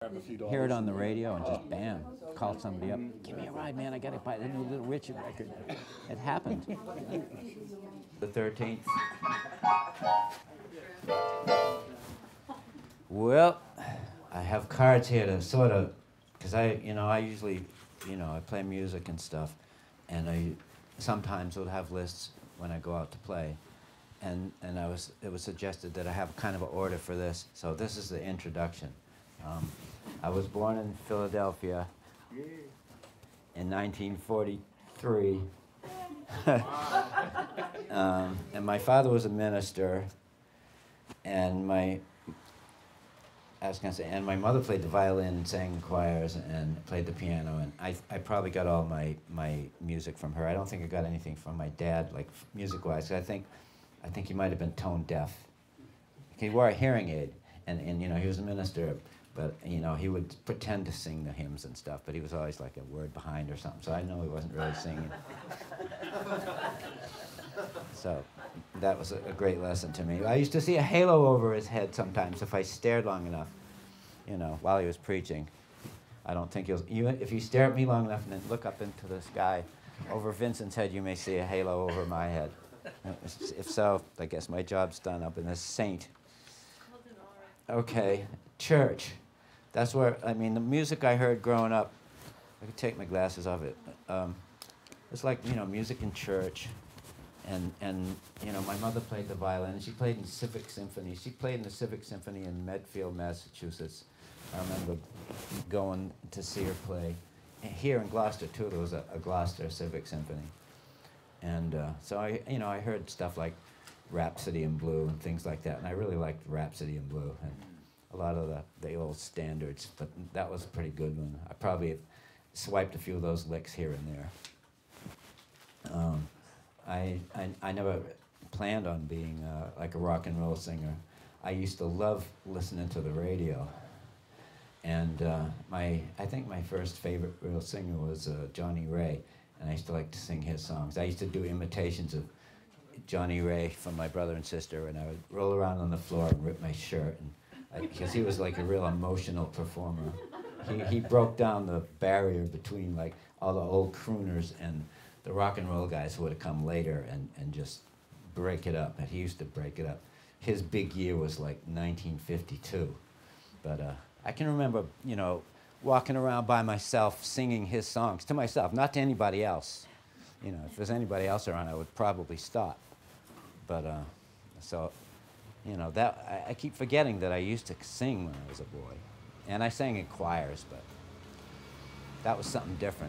hear it on the radio and just bam, call somebody up. Give me a ride, man. I got to buy the new Little Richard record. It happened. The 13th. Well, I have cards here to sort of, because I usually, I play music and stuff, and I sometimes will have lists when I go out to play, and it was suggested that I have kind of an order for this. So this is the introduction. I was born in Philadelphia in 1943, and my father was a minister, and my mother played the violin and sang in choirs and played the piano, and I probably got all my music from her. I don't think I got anything from my dad, like music-wise. I think he might have been tone deaf. He wore a hearing aid, and he was a minister, but he would pretend to sing the hymns and stuff, but he was always like a word behind or something, so I know he wasn't really singing. So that was a great lesson to me. I used to see a halo over his head sometimes if I stared long enough, while he was preaching. I don't think if you stare at me long enough and then look up into the sky over Vincent's head, you may see a halo over my head. If so, I guess my job's done. I've been a saint. Okay, church. That's where, the music I heard growing up, I could take my glasses off it. It's like, music in church. And my mother played the violin. She played in Civic Symphony. She played in the Civic Symphony in Medfield, Massachusetts. I remember going to see her play. And here in Gloucester, too, there was a Gloucester Civic Symphony. And so I heard stuff like Rhapsody in Blue and things like that. And I really liked Rhapsody in Blue and a lot of the old standards. But that was a pretty good one. I probably swiped a few of those licks here and there. I never planned on being like a rock and roll singer. I used to love listening to the radio. And I think my first favorite real singer was Johnny Ray. And I used to like to sing his songs. I used to do imitations of Johnny Ray from my brother and sister, and I would roll around on the floor and rip my shirt, because he was like a real emotional performer. He broke down the barrier between like all the old crooners and the rock and roll guys who would have come later and just break it up. And he used to break it up. His big year was like 1952. But I can remember, walking around by myself singing his songs to myself, not to anybody else. If there's anybody else around, I would probably stop. But that I keep forgetting that I used to sing when I was a boy. And I sang in choirs, but that was something different,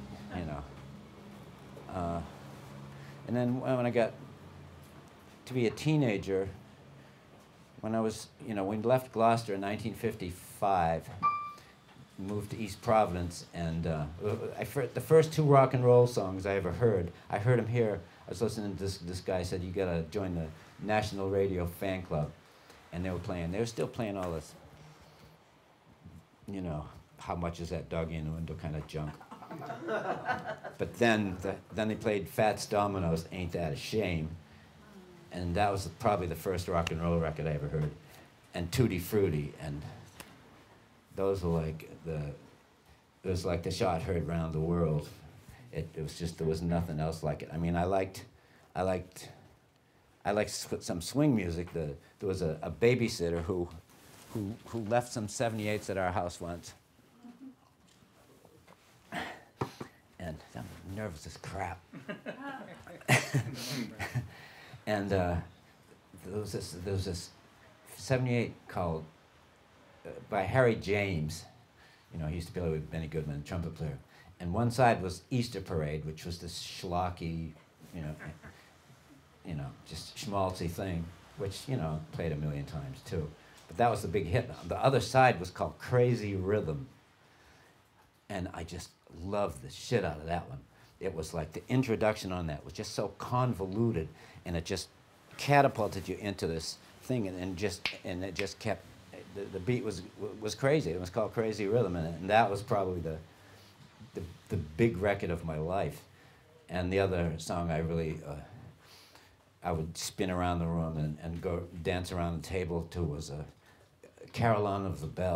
And then when I got to be a teenager, when I was, we left Gloucester in 1955, moved to East Providence, and the first two rock and roll songs I ever heard, I heard them here. I was listening to this guy said, you gotta join the National Radio Fan Club. And they were still playing all this, how much is that doggy in the window kind of junk. But then they played Fats Domino's Ain't That a Shame, and that was probably the first rock and roll record I ever heard, and Tutti Frutti, and those were like it was like the shot heard round the world. It was just, there was nothing else like it. I liked some swing music. There was a babysitter who left some 78s at our house once. And I'm nervous as crap. And there was this 78 called by Harry James. He used to play with Benny Goodman, trumpet player. And one side was Easter Parade, which was this schlocky, just schmaltzy thing, which played a million times too. But that was the big hit. The other side was called Crazy Rhythm. And I just loved the shit out of that one. It was like the introduction on that was just so convoluted, and it just catapulted you into this thing, and it just kept, the beat was crazy. It was called Crazy Rhythm, and that was probably the big record of my life. And the other song I would spin around the room and go dance around the table to was Caroline of the Bells.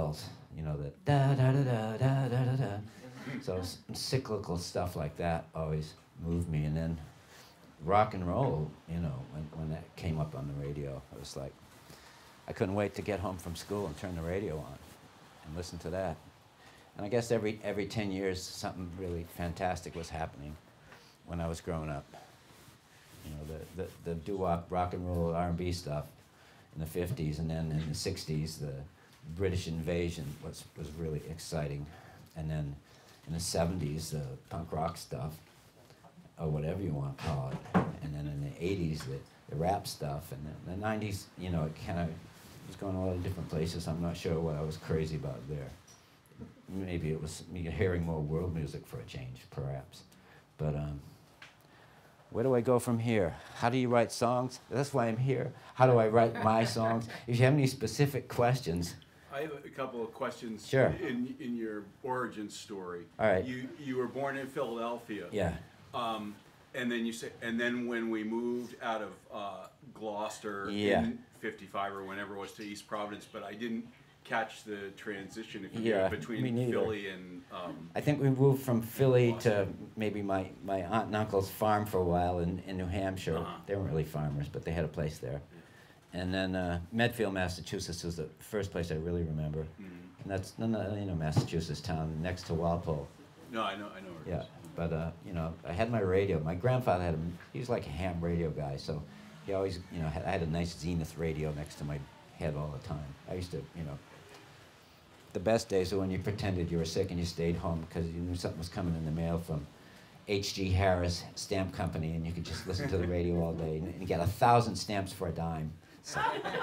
you know, the da da da da da da da da. So cyclical stuff like that always moved me. And then rock and roll, you know, when that came up on the radio, it was like, I couldn't wait to get home from school and turn the radio on and listen to that. And I guess every 10 years, something really fantastic was happening when I was growing up. You know, the doo-wop, rock and roll, R&B stuff in the 50s, and then in the 60s, the British invasion was really exciting. And then in the 70s, the punk rock stuff, or whatever you want to call it. And then in the 80s, the rap stuff. And then the 90s, you know, it kind of was going a lot of different places. I'm not sure what I was crazy about there. Maybe it was me hearing more world music for a change, perhaps. But where do I go from here? How do you write songs? That's why I'm here. How do I write my songs? If you have any specific questions. I have a couple of questions. Sure. In your origin story. All right. You were born in Philadelphia. Yeah. And then you say, and then when we moved out of Gloucester Yeah. in '55 or whenever it was to East Providence, but I didn't catch the transition if you Yeah, did, between me neither. Philly and. I think we moved from Philly to maybe my aunt and uncle's farm for a while in New Hampshire. Uh-huh. They weren't really farmers, but they had a place there. And then Medfield, Massachusetts was the first place I really remember. And that's, you know, Massachusetts town next to Walpole. No, I know. Where it Yeah, is. but you know, I had my radio. My grandfather had he was like a ham radio guy, so he always, you know, I had a nice Zenith radio next to my head all the time. I used to, you know, the best days were when you pretended you were sick and you stayed home because you knew something was coming in the mail from H.G. Harris Stamp Company, and you could just listen to the radio all day and get 1,000 stamps for a dime. So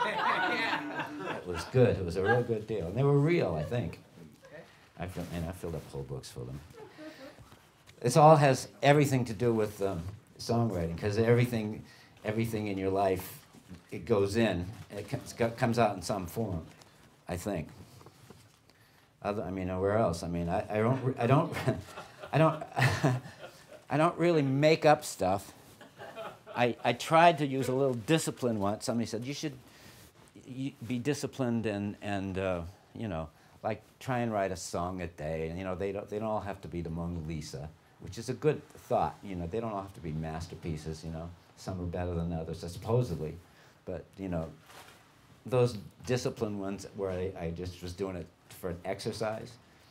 it was good. It was a real good deal, and they were real, I think. I filled up whole books for them. This all has everything to do with songwriting, because everything in your life, it goes in, it comes out in some form, I think. I mean, where else? I mean, I don't really make up stuff. I tried to use a little discipline once. Somebody said you should be disciplined and you know, like try and write a song a day. And you know, they don't all have to be the Mona Lisa, which is a good thought. You know, they don't all have to be masterpieces. You know, some are better than others, supposedly, but you know, those disciplined ones where I just was doing it for an exercise.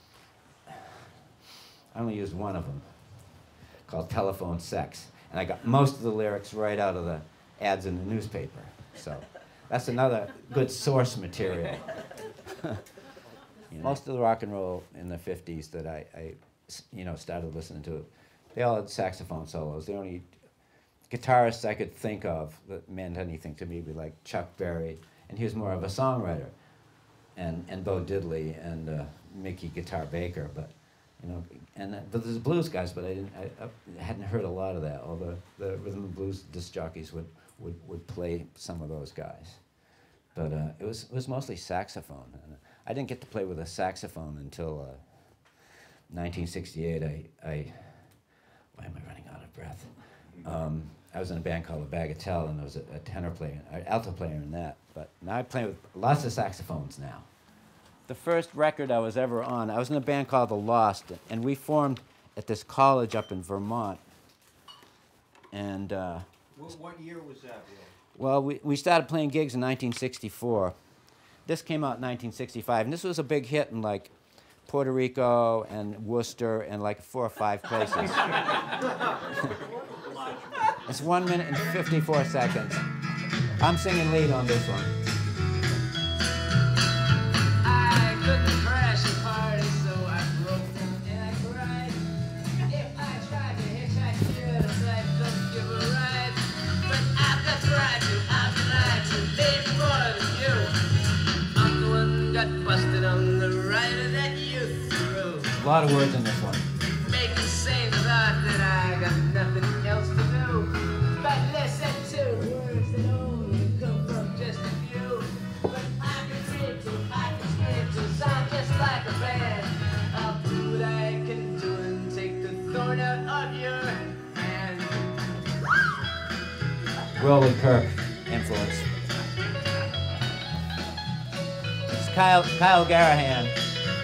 I only used one of them, called Telephone Sex. And I got most of the lyrics right out of the ads in the newspaper. So that's another good source material. You know, most of the rock and roll in the 50s that I you know, started listening to, they all had saxophone solos. The only guitarists I could think of that meant anything to me were like Chuck Berry, and he was more of a songwriter, and Bo Diddley and Mickey Guitar Baker, but you know, but there's blues guys, but I hadn't heard a lot of that. All the rhythm and blues disc jockeys would play some of those guys, but it was mostly saxophone. And I didn't get to play with a saxophone until 1968. Why am I running out of breath? I was in a band called the Bagatelle, and there was a tenor player, an alto player in that. But now I play with lots of saxophones now. The first record I was ever on, I was in a band called The Lost, and we formed at this college up in Vermont. And what year was that, Will? well, we started playing gigs in 1964. This came out in 1965, and this was a big hit in like Puerto Rico and Worcester and like 4 or 5 places. It's 1 minute and 54 seconds. I'm singing lead on this one. I couldn't crash a party, so I broke down and I cried. If I tried to hitchhike yours, I couldn't give a ride. But I've tried to live more than you. I'm the one got busted on the rider that you threw. A lot of words in this one. Make the same thought that I got nothing else to do. But listen to words that only come from just a few. But I can scream to sound just like a band. I'll do what I can do and take the thorn out of your hand. Willie Kirk influence. It's Kyle Garahan.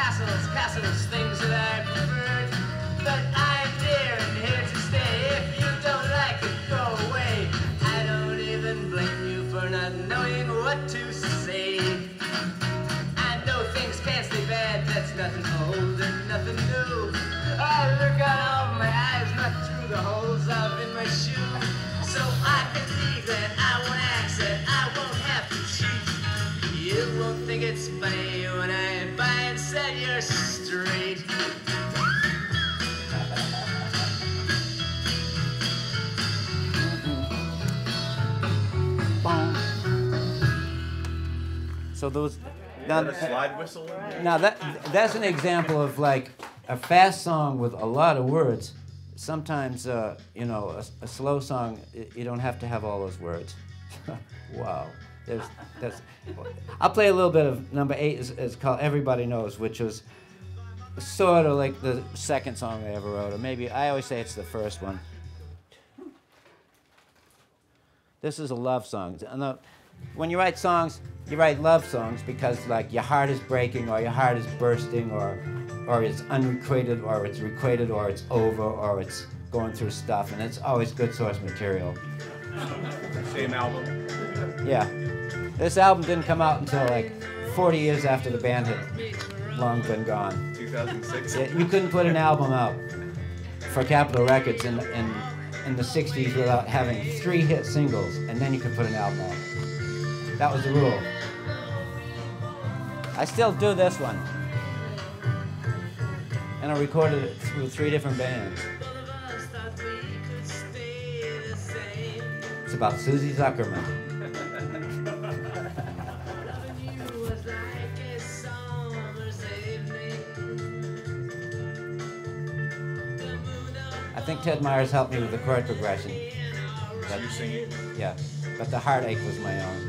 hassles, castles, things that I preferred. But I'm there and here to stay. If you don't like it, go away. I don't even blame you for not knowing what to say. I know things can't stay bad, that's nothing old and nothing new. I look out of my eyes, not through the holes up in my shoe. So I believe that I won't accent, I won't have to cheat. You won't think it's funny when I buy and sell you straight. So those. The slide whistle. Now that's an example of like a fast song with a lot of words. Sometimes you know a slow song you don't have to have all those words. Wow, I'll play a little bit of number 8. It's called Everybody Knows, which was sort of like the second song I ever wrote, or maybe I always say it's the first one. This is a love song. When you write songs, you write love songs because like your heart is breaking or your heart is bursting or it's unrequited or it's requited or it's over or it's going through stuff, and it's always good source material. Same album. Yeah. This album didn't come out until like 40 years after the band had long been gone. 2006. You couldn't put an album out for Capitol Records in the 60s without having 3 hit singles, and then you could put an album out. That was the rule. I still do this one. And I recorded it with 3 different bands. It's about Susie Zuckerman. I think Ted Myers helped me with the chord progression. But you singing? Yeah, but the heartache was my own.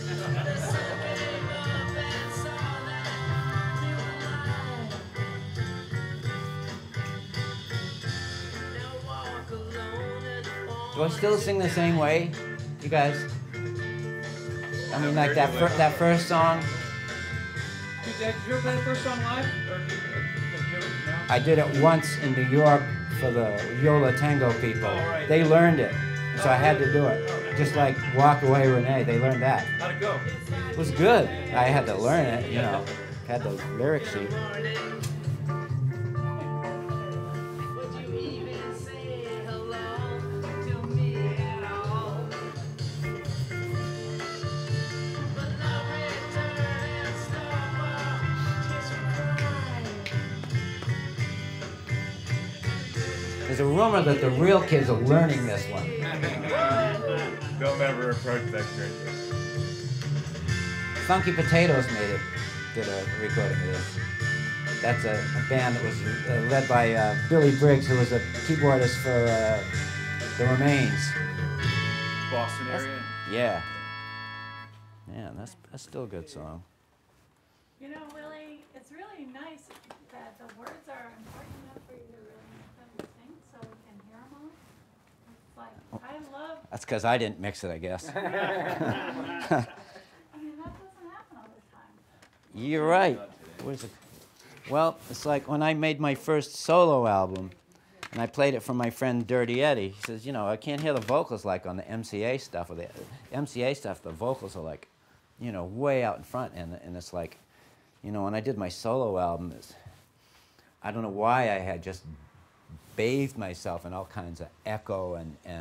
Do I still sing the same way, you guys? I mean, like that first song. Did you ever play the first song live? Or did you ever, no? I did it once in New York for the Yola Tango people. Oh, right. They learned it, so I had to do it. Just like Walk Away Renee, they learned that. How'd it go? It was good. I had to learn it, you know. Had the lyric sheet. There's a rumor that the real kids are learning this one. Don't ever approach that character. Funky Potatoes did a recording of this. That's a band that was led by Billy Briggs, who was a keyboardist for the Remains. Boston area. Yeah. Yeah, that's still a good song. You know, Willie, it's really nice that the words are important enough for you to really make them sing so we can hear them all. It's like, I love, That's because I didn't mix it, I guess. I mean, that doesn't happen all the time. You're right. Where's it? Well, it's like when I made my first solo album, and I played it for my friend Dirty Eddie. He says, you know, I can't hear the vocals like on the MCA stuff. Or the MCA stuff, the vocals are like, you know, way out in front. And it's like, you know, when I did my solo album, I don't know why I had just bathed myself in all kinds of echo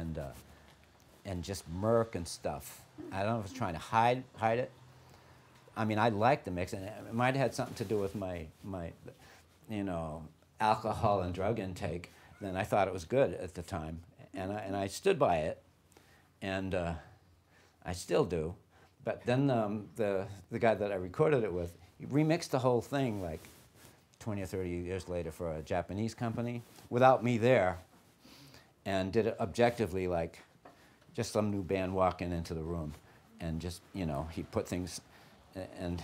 and just murk and stuff. I don't know if I was trying to hide it. I mean, I liked the mix, and it might have had something to do with my you know, alcohol and drug intake. Then I thought it was good at the time, and I stood by it, and I still do. But then the guy that I recorded it with, he remixed the whole thing like 20 or 30 years later for a Japanese company without me there, and did it objectively like just some new band walking into the room, and just, you know, he put things, and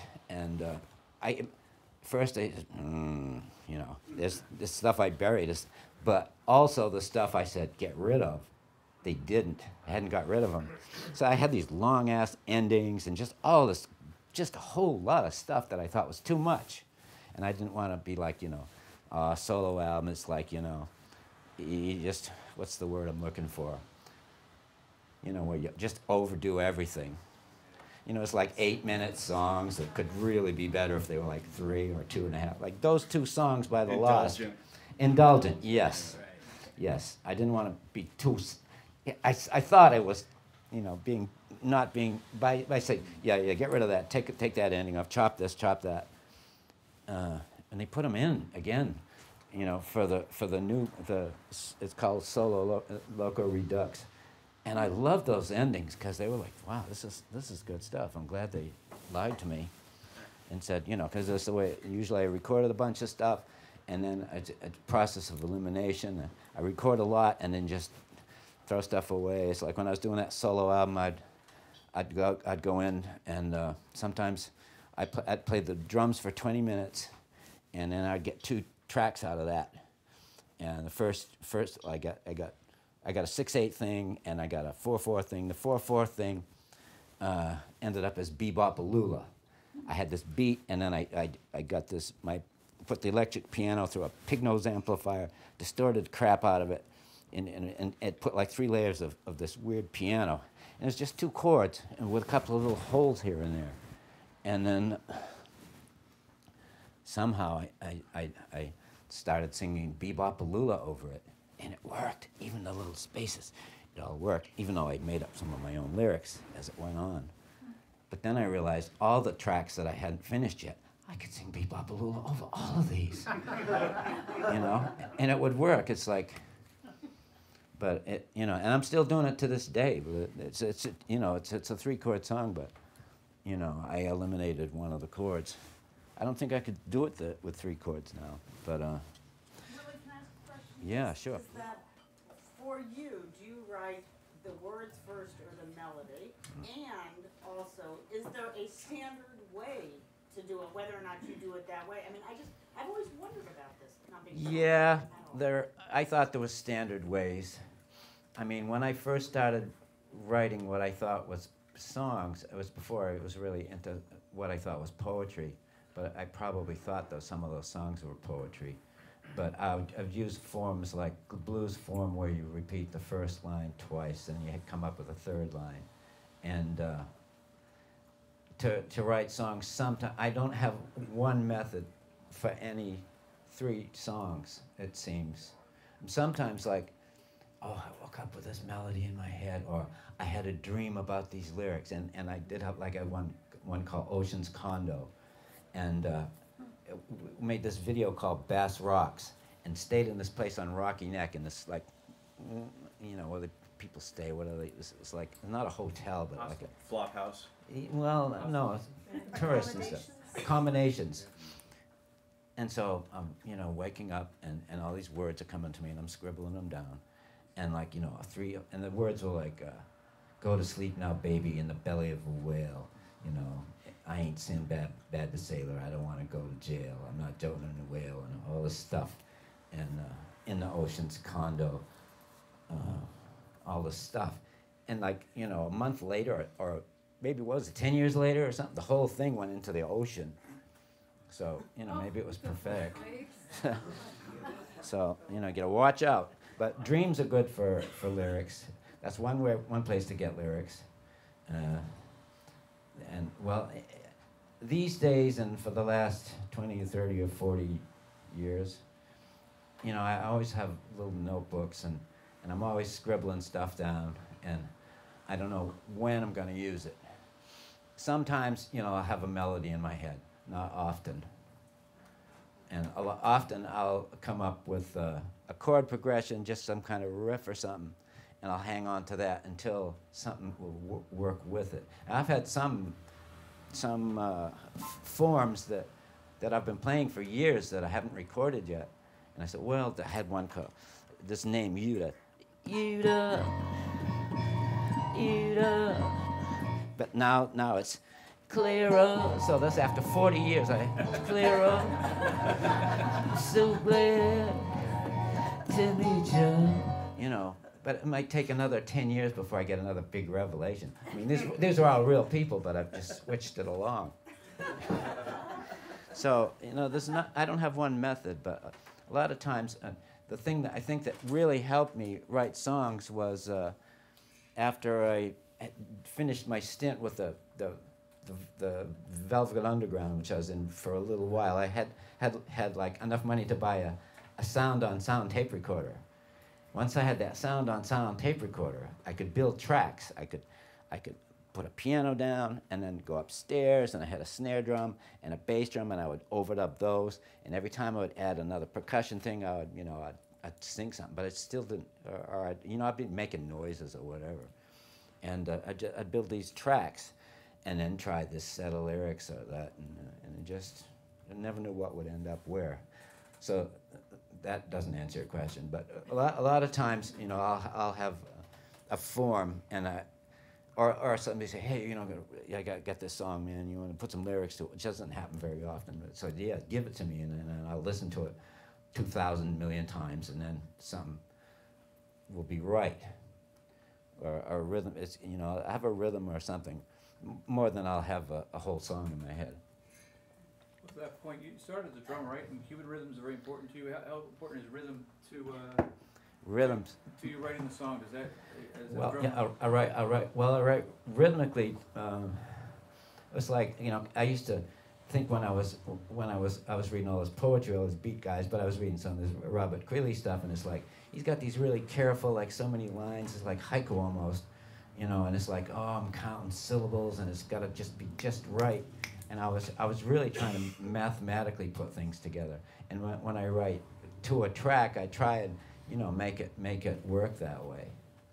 I first I said, you know, there's this stuff I buried, but also the stuff I said get rid of. They didn't. I hadn't got rid of them. So I had these long-ass endings and just all this, just a whole lot of stuff that I thought was too much. And I didn't want to be like, you know, a solo album. It's like, you know, you just, what's the word I'm looking for? You know, where you just overdo everything. You know, it's like 8-minute songs that could really be better if they were like 3 or 2.5. Like those 2 songs by The Lost. Indulgent, yes. Yes. I didn't want to be too, I thought I was, you know, not being, by saying, yeah, get rid of that, take that ending off, chop this, chop that. And they put them in again, you know, for the new, it's called Solo Loco Redux. And I love those endings because they were like, wow, this is good stuff. I'm glad they lied to me and said, you know, because that's the way, usually I recorded a bunch of stuff and then a process of elimination. I record a lot and then just throw stuff away. It's like when I was doing that solo album, I'd go in and sometimes I'd play the drums for 20 minutes and then I'd get 2 tracks out of that. And the first I got a 6/8 thing and I got a 4/4 thing. The 4/4 thing ended up as Bebop-A-Lula. I had this beat and then I got this, put the electric piano through a pig nose amplifier, distorted the crap out of it, and it put like 3 layers of this weird piano. And it's just 2 chords and with a couple of little holes here and there. And then somehow I started singing Bebop-A-Lula over it. And it worked, even the little spaces, it all worked, even though I made up some of my own lyrics as it went on. But then I realized all the tracks that I hadn't finished yet, I could sing Bebop-A-Lula over all of these, you know, and it would work. It's like, but it, you know, and I'm still doing it to this day. But it's you know, it's a 3-chord song, but, you know, I eliminated one of the chords. I don't think I could do it with 3 chords now, but. Willie, can I ask a question? Yeah, sure. Is that for you, do you write the words first or the melody? And also, is there a standard way to do it, whether or not you do it that way? I mean, I've always wondered about this. Not being sure Yeah, at all. I thought there was standard ways. I mean, when I first started writing what I thought was songs, it was before I was really into what I thought was poetry. But I probably thought some of those songs were poetry. But I've used forms like the blues form where you repeat the first line twice and you come up with a 3rd line. And to write songs, sometimes I don't have one method for any 3 songs, it seems. Sometimes like, oh, I woke up with this melody in my head, or I had a dream about these lyrics. And I did have like one called Ocean's Condo. And we made this video called Bass Rocks and stayed in this place on Rocky Neck in this, like, you know, where the people stay. What are they? It's like, not a hotel, but like a flop house. Well, no, tourists and stuff. Combinations. And so you know, waking up and all these words are coming to me and I'm scribbling them down. And like, you know, and the words were like, go to sleep now, baby, in the belly of a whale, you know. I ain't Sinbad the sailor, I don't want to go to jail, I'm not doting in a whale, and all this stuff. And in the Ocean's Condo, all this stuff. And like, you know, a month later, or maybe what was it, 10 years later or something, the whole thing went into the ocean. So, you know, maybe it was prophetic. So, you know, you gotta watch out. But dreams are good for lyrics. That's one place to get lyrics. And well, these days and for the last 20 or 30 or 40 years, you know, I always have little notebooks and I'm always scribbling stuff down, and I don't know when I'm going to use it. Sometimes, you know, I'll have a melody in my head, not often. And often I'll come up with a chord progression, just some kind of riff or something, and I'll hang on to that until something will work with it. And I've had some forms that I've been playing for years that I haven't recorded yet. And I said, well, I had one called, this name, Yuda. Yuda, Yuda. But now it's Clara. So that's after 40 years. Clara, so glad to meet you. You know, but it might take another 10 years before I get another big revelation. I mean, these are all real people, but I've just switched it along. So I don't have one method, but a lot of times the thing that I think that really helped me write songs was after I had finished my stint with the Velvet Underground, which I was in for a little while. I had like enough money to buy a sound-on-sound tape recorder. Once I had that sound-on-sound tape recorder, I could build tracks. I could put a piano down and then go upstairs, and I had a snare drum and a bass drum, and I would overdub those. And every time I would add another percussion thing, I'd sing something, but it still didn't, or I'd be making noises or whatever. And I'd build these tracks, and then try this set of lyrics or that, and I never knew what would end up where. So that doesn't answer your question, but a lot of times, I'll have a form, and or somebody say, hey, I got this song, man, you want to put some lyrics to it, which doesn't happen very often, but so yeah, give it to me, and then I'll listen to it 2,000 million times, and then something will be right. Or a rhythm, I have a rhythm or something, more than I'll have a whole song in my head. To that point, you started as a drummer, right? And Cuban rhythms are very important to you. How important is rhythm to Rhythms. to you writing the song? Does that as a Well, drummer? yeah, I write rhythmically. It's like, I used to think when I was reading all this poetry, all this beat guys, but I was reading some of this Robert Creeley stuff, and it's like he's got these really careful, like so many lines. It's like haiku almost, and it's like, oh, I'm counting syllables, and it's got to just be just right. And I was really trying to mathematically put things together. And when I write to a track, I try and make it work that way.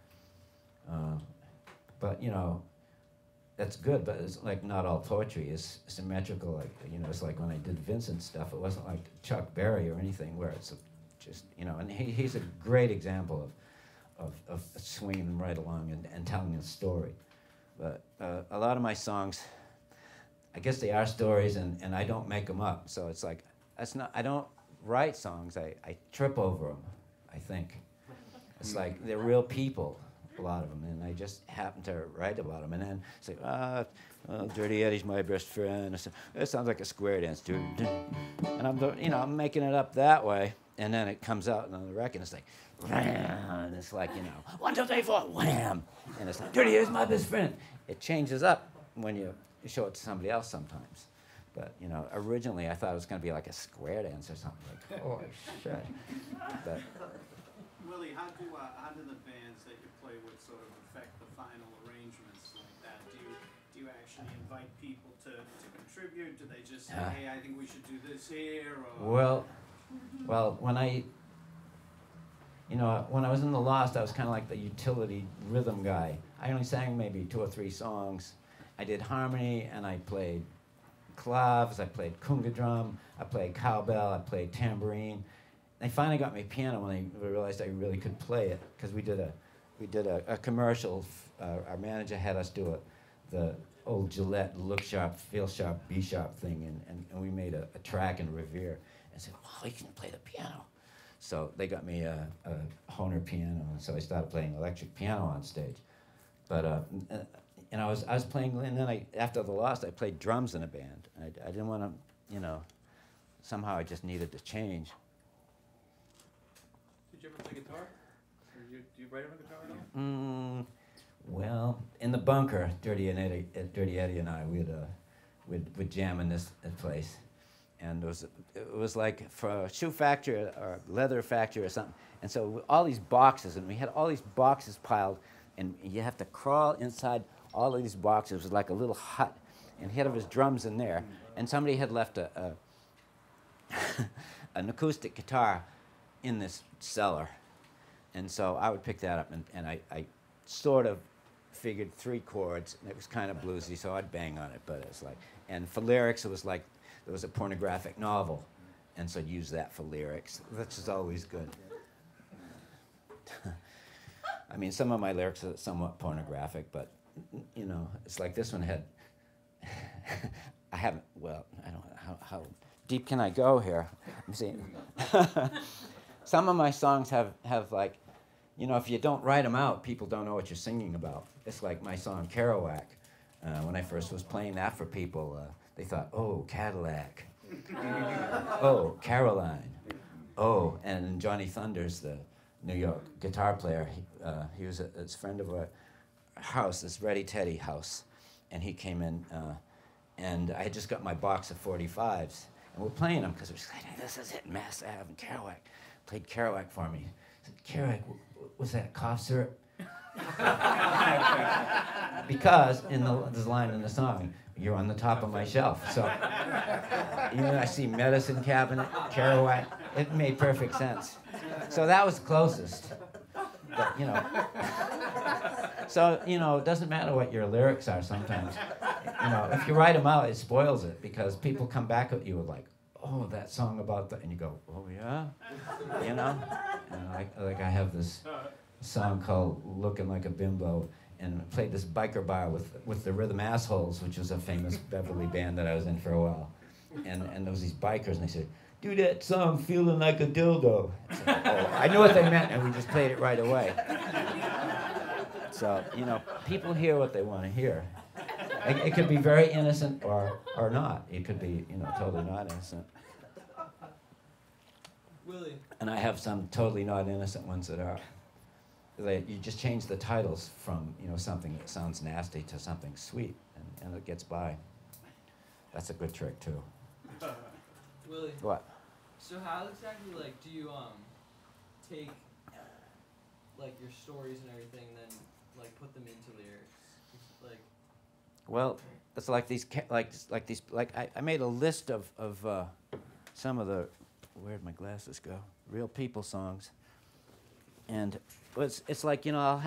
But that's good. But it's like not all poetry is symmetrical. Like it's like when I did Vincent stuff, it wasn't like Chuck Berry or anything where it's just and he's a great example of swinging right along and telling a story. But a lot of my songs, I guess they are stories, and I don't make them up. So it's like I don't write songs. I trip over them, I think. It's like they're real people, a lot of them, and I just happen to write about them, and then say, Dirty Eddie's my best friend. It sounds like a square dance, dude. And I'm making it up that way, and then it comes out on the record, and it's like, and it's like 1, 2, 3, 4, wham, and it's like Dirty Eddie's my best friend. It changes up when you show it to somebody else sometimes. But, originally I thought it was going to be like a square dance or something. Like, holy shit. But, Willie, how do the bands that you play with sort of affect the final arrangements like that? Do you actually invite people to contribute? Do they just say, hey, I think we should do this here? Or? Well, when I was in the Lost, I was kind of like the utility rhythm guy. I only sang maybe 2 or 3 songs. I did harmony, and I played claves, I played conga drum, I played cowbell, I played tambourine. They finally got me piano when they realized I really could play it, because we did a commercial. Our manager had us do the old Gillette look sharp, feel sharp, be sharp thing, and we made a track in Revere, and said, "Wow, you can play the piano." So they got me a Hohner piano, and so I started playing electric piano on stage. But I was playing, and then after the Lost, I played drums in a band. I didn't want to, somehow I just needed to change. Did you ever play guitar? Or do you write on a guitar at all? Well, in the bunker, Dirty Eddie and I, we'd jam in this place, and it was like for a shoe factory or leather factory or something. And so all these boxes, and we had all these boxes piled, and you have to crawl inside all of these boxes. It was like a little hut, and he had his drums in there, and somebody had left an acoustic guitar in this cellar, and so I would pick that up, and I sort of figured 3 chords, and it was kind of bluesy, so I'd bang on it, but it was like, and for lyrics, it was like there was a pornographic novel, and so I'd use that for lyrics, which is always good. I mean, some of my lyrics are somewhat pornographic, but it's like this one had, I don't know, how deep can I go here? I'm seeing. Some of my songs have like, if you don't write them out, people don't know what you're singing about. It's like my song Kerouac. When I first was playing that for people, they thought, oh, Cadillac. Oh, Caroline. Oh, and Johnny Thunders, the New York guitar player, he was a friend of our house, this Ready Teddy house, and he came in, and I had just got my box of 45s, and we're playing them because we're just like, this is it, Mass Ave and Kerouac. Played Kerouac for me. I said, Kerouac, was that cough syrup? Because there's a line in the song, you're on the top of my shelf. So, I see medicine cabinet, Kerouac. It made perfect sense. So that was closest. But, so, it doesn't matter what your lyrics are sometimes. If you write them out, it spoils it because people come back at you with like, oh, that song about that, and you go, oh yeah, And I have this song called Looking Like a Bimbo, and I played this biker bar with the Rhythm Assholes, which was a famous Beverly band that I was in for a while. And there was these bikers, and they said, do that song, Feeling Like a Dildo. I said, oh, I knew what they meant, and we just played it right away. So, people hear what they want to hear. It could be very innocent or not. It could be, totally not innocent. Willie. And I have some totally not innocent ones that are. You just change the titles from, something that sounds nasty to something sweet, and it gets by. That's a good trick, too. Willie. What? So how exactly, do you, take, your stories and everything, then, put them into lyrics? Well, it's like these, I made a list of some of the, where'd my glasses go? Real people songs. And it's like,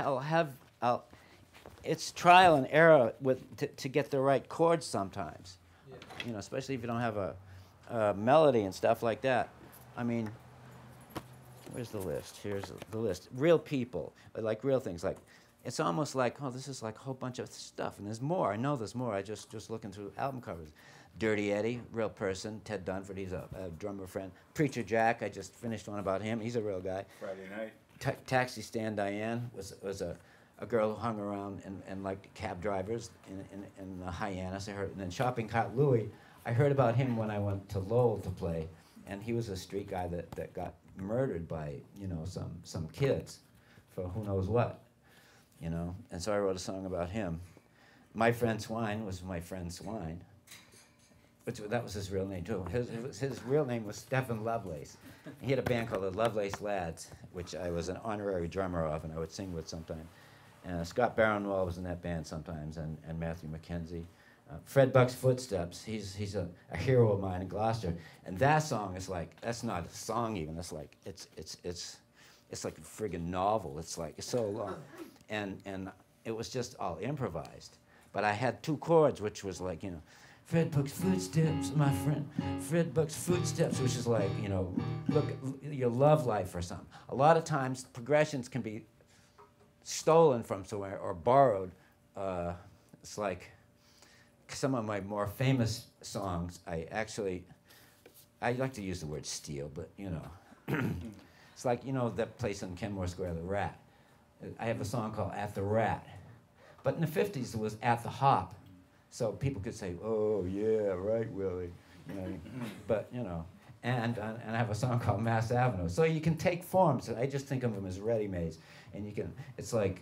it's trial and error to get the right chords sometimes. Yeah. Especially if you don't have a melody and stuff like that. I mean, where's the list? Here's the list. Real people, like real things. It's almost like, oh, this is like a whole bunch of stuff. And there's more. I know there's more. I just looking through album covers. Dirty Eddie, real person. Ted Dunford, he's a drummer friend. Preacher Jack, I just finished one about him. He's a real guy. Friday night. Taxi Stand Diane was a girl who hung around and liked cab drivers in Hyannis. I heard, and then Shopping Cart Louie, I heard about him when I went to Lowell to play, and he was a street guy that got murdered by some kids for who knows what, and so I wrote a song about him. My Friend Swine was my friend Swine. That was his real name too. His real name was Stephen Lovelace. He had a band called the Lovelace Lads, which I was an honorary drummer of, and I would sing with sometimes. Scott Barronwell was in that band sometimes, and Matthew McKenzie. Fred Buck's Footsteps. He's a hero of mine in Gloucester, and that song is like, that's not a song even. It's like it's like a friggin' novel. It's so long, and it was just all improvised. But I had two chords, which was like Fred Buck's Footsteps, my friend. Fred Buck's Footsteps, which is like, look at your love life or something. A lot of times, progressions can be stolen from somewhere or borrowed. It's like some of my more famous songs, I like to use the word steal, but, it's like, that place in Kenmore Square, The Rat. I have a song called At the Rat. But in the 50s, it was At the Hop. So people could say, oh, yeah, right, Willie. But, and I have a song called Mass Avenue. So you can take forms. I just think of them as ready-mades. And you can, it's like,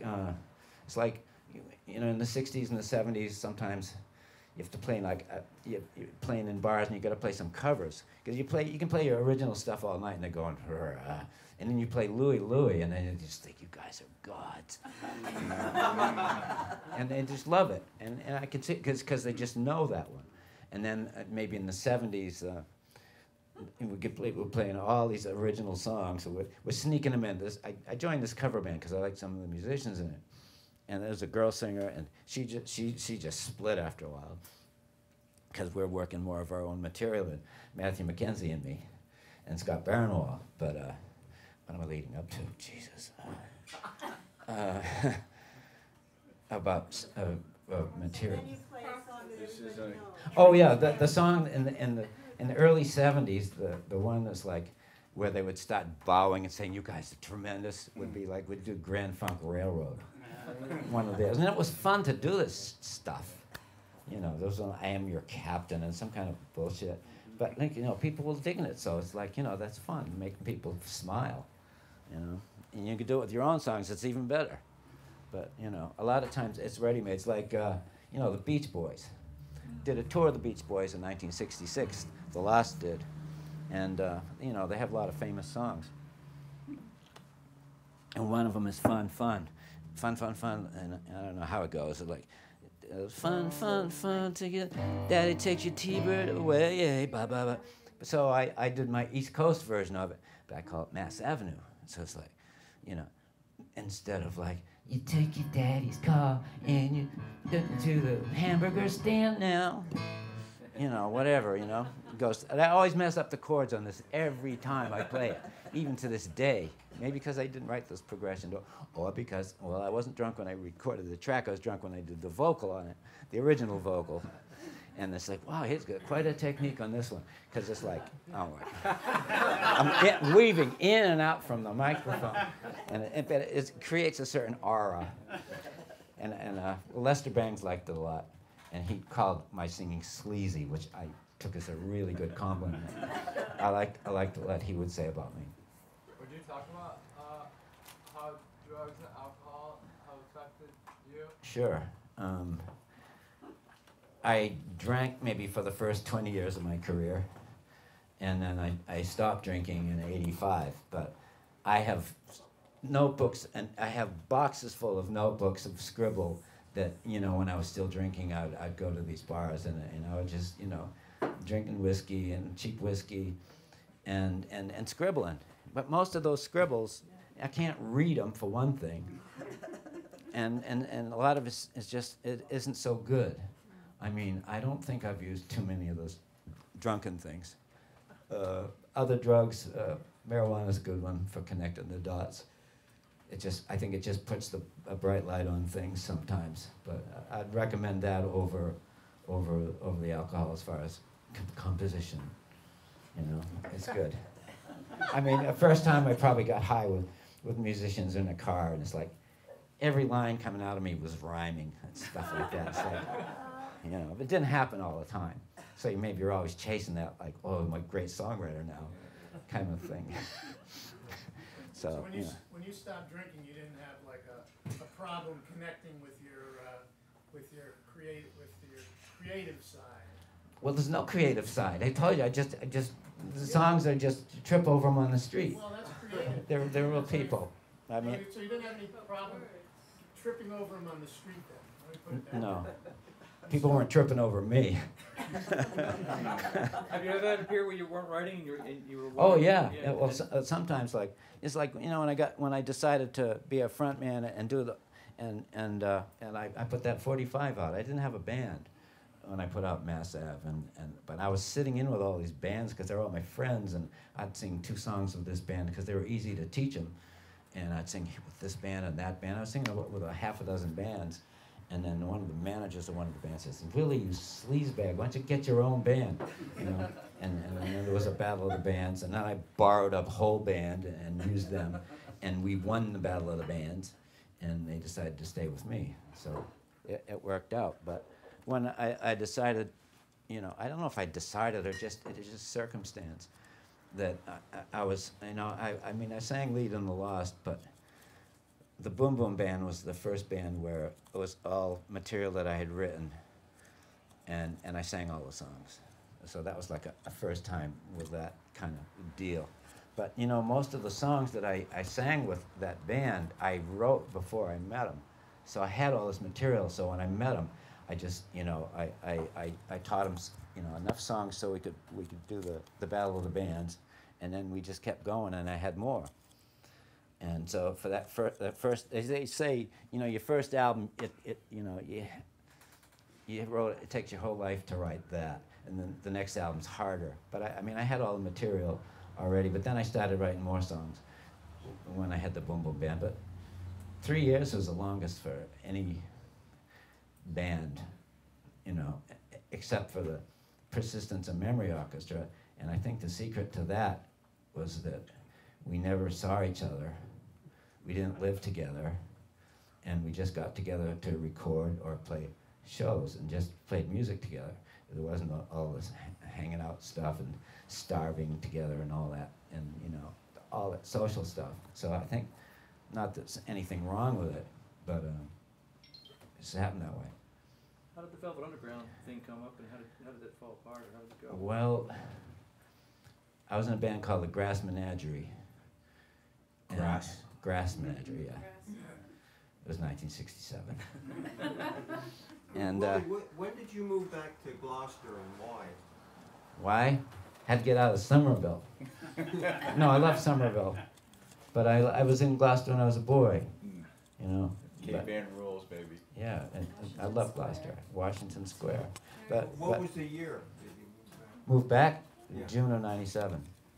in the 60s and the 70s, sometimes you have to play you're playing in bars and you got to play some covers. Because you can play your original stuff all night and they're going, and then you play Louie, and then you just think, you guys are gods. And they just love it. And I can see, because they just know that one. And then maybe in the 70s, we're playing all these original songs. So we're sneaking them in. I joined this cover band because I like some of the musicians in it. And there's a girl singer, and she just split after a while because we're working more of our own material than Matthew McKenzie and me and Scott Barronwell. But what am I leading up to? Jesus. About material. Can you play a song that everybody knows? Oh yeah, the song in the early '70s, the one that's like where they would start bowing and saying, "You guys are tremendous," would be like we'd do Grand Funk Railroad, one of theirs, and it was fun to do this stuff. There was I Am Your Captain and some kind of bullshit. But like, you know, people were digging it, so it's like, you know, that's fun, making people smile, you know. And you can do it with your own songs, it's even better. But, you know, a lot of times it's ready-made. It's like, you know, the Beach Boys. Did a tour of the Beach Boys in 1966, the Lost did. And, you know, they have a lot of famous songs. And one of them is Fun, Fun. Fun, Fun, Fun, and I don't know how it goes. It's like, fun, fun, fun to get, Daddy takes your T-bird away, yeah, blah, blah, blah. So I did my East Coast version of it, but I call it Mass Avenue. So it's like, you know, instead of like, you take your daddy's car and you go to the hamburger stand now. You know, whatever, you know. It goes, and I always mess up the chords on this every time I play it, even to this day. Maybe because I didn't write this progression, or because, well, I wasn't drunk when I recorded the track. I was drunk when I did the vocal on it, the original vocal. And it's like, wow, he's got quite a technique on this one. Because it's like, oh my, I'm weaving in and out from the microphone. And it creates a certain aura. And Lester Bangs liked it a lot. And he called my singing sleazy, which I took as a really good compliment. I liked what he would say about me. Would you talk about how drugs and alcohol have affected you? Sure. I drank maybe for the first 20 years of my career, and then I stopped drinking in '85. But I have notebooks, and I have boxes full of notebooks of scribble that, you know, when I was still drinking, I'd go to these bars, and I would just, you know, drinking whiskey and cheap whiskey and scribbling. But most of those scribbles, I can't read them, for one thing, and a lot of it is just, it isn't so good. I mean, I don't think I've used too many of those drunken things. Other drugs, marijuana is a good one for connecting the dots. I think it just puts a bright light on things sometimes. But I'd recommend that over the alcohol as far as composition. You know, it's good. I mean, the first time I probably got high with musicians in a car, and it's like every line coming out of me was rhyming and stuff like that. It's like, you know, it didn't happen all the time. So maybe you're always chasing that, like, oh, I'm a great songwriter now, kind of thing. So when you stopped drinking, you didn't have like a problem connecting with your creative side. Well, there's no creative side. I told you, I just the songs are just trip over them on the street. Well, that's creative. They're real people. I mean, So you didn't have any problem tripping over them on the street then? Let me put it that no. way. People weren't tripping over me. Have you ever had a period where you weren't writing and you were? Oh working? yeah. Well, sometimes like it's like, you know, when I decided to be a front man and do the and I put that 45 out. I didn't have a band when I put out Mass Ave, but I was sitting in with all these bands because they're all my friends, and I'd sing 2 songs with this band because they were easy to teach them, and I'd sing with this band and that band. I was singing with a half a dozen bands. And then one of the managers of one of the bands says, Willie, you sleazebag, why don't you get your own band? You know, and then there was a battle of the bands, and then I borrowed a whole band and used them, and we won the battle of the bands, and they decided to stay with me. So it worked out. But when I decided, you know, I don't know if I decided or it is just circumstance that I was, you know, I mean, I sang lead in The Lost, but the Boom Boom Band was the first band where it was all material that I had written, and I sang all the songs. So that was like a first time with that kind of deal. But, you know, most of the songs that I sang with that band, I wrote before I met them. So I had all this material, so when I met them, I just, you know, I taught them, you know, enough songs so we could do the Battle of the Bands, and then we just kept going, and I had more. And so for that first, as they say, you know, your first album, you know, you wrote it takes your whole life to write that, and then the next album's harder. But I mean, I had all the material already, but then I started writing more songs when I had the Boom Boom Band. But 3 years was the longest for any band, you know, except for the Persistence and Memory Orchestra. And I think the secret to that was that we never saw each other. We didn't live together, and we just got together to record or play shows and just played music together. There wasn't all this hanging out stuff and starving together and all that, and all that social stuff. So I think, not that there's anything wrong with it, but it just happened that way. How did the Velvet Underground thing come up, and how did it fall apart, or how did it go? Well, I was in a band called the Grass Menagerie. Grass Menagerie, yeah. It was 1967. And Willie, when did you move back to Gloucester and why? why? Had to get out of Somerville. No, I love Somerville, but I was in Gloucester when I was a boy, you know. Cape Ann rules, baby. Yeah, and I love Gloucester, Washington Square. But What was the year that you moved moved back? back? Yeah. June of '97.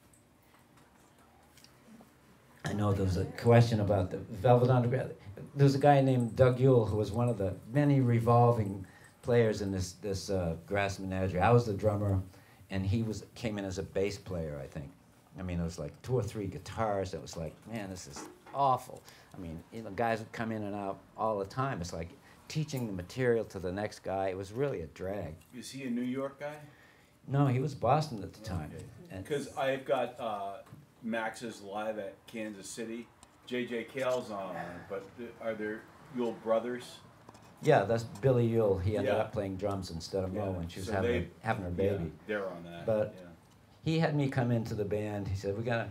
I know there was a question about the Velvet Underground. There was a guy named Doug Yule who was one of the many revolving players in this Grass Menagerie. I was the drummer, and he came in as a bass player, I think. I mean, it was like 2 or 3 guitars. It was like, man, this is awful. I mean, guys would come in and out all the time. It's like teaching the material to the next guy. It was really a drag. Is he a New York guy? No, he was Boston at the time. Because I've got Max's live at Kansas City. J.J. Cale's on, but are there Yule brothers? Yeah, that's Billy Yule. He ended Yeah. up playing drums instead of Mo when she was So having her baby. Yeah, they're on that. But yeah. he had me come into the band. He said, we gotta,